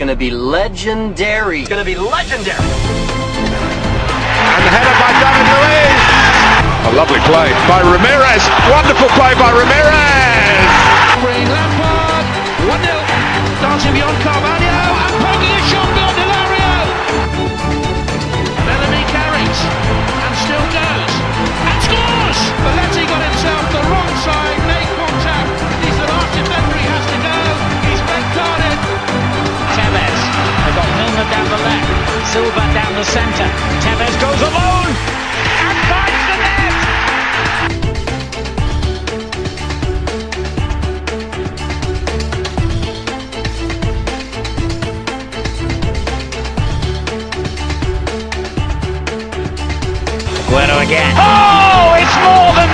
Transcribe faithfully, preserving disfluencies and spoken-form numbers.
gonna be legendary. It's gonna be legendary. And the header by David Luiz. A lovely play by Ramirez. Wonderful play by Ramirez. Bring Lampard. one nil. Dancing beyond Carvalho. And poking a shot beyond Hilario. Bellamy carries. And still goes. And scores! Belletti got himself the wrong side. Made contact. He's the last defender. He has to go. He's retarded. Tevez. They've got Milner down the left. Silva down the centre. Tevez goes alone. And finds the net. Aguero again. Oh, it's more than